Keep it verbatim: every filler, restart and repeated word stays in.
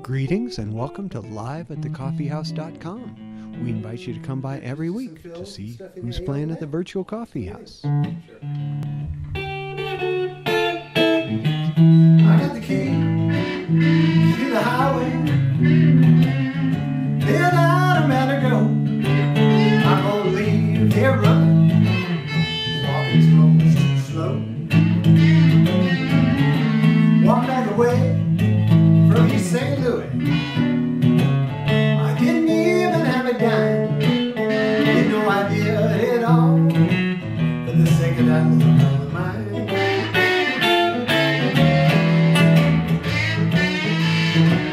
Greetings and welcome to live at the coffee house dot com. We invite you to come by every week to see who's playing at the virtual coffee house. I got the key to the highway, head out, I'm at to go. I'm gonna leave here running, walking slow, slow. Walk back away from East Saint Louis. I didn't even have a dime, had no idea at all. But the second I looked on the mind,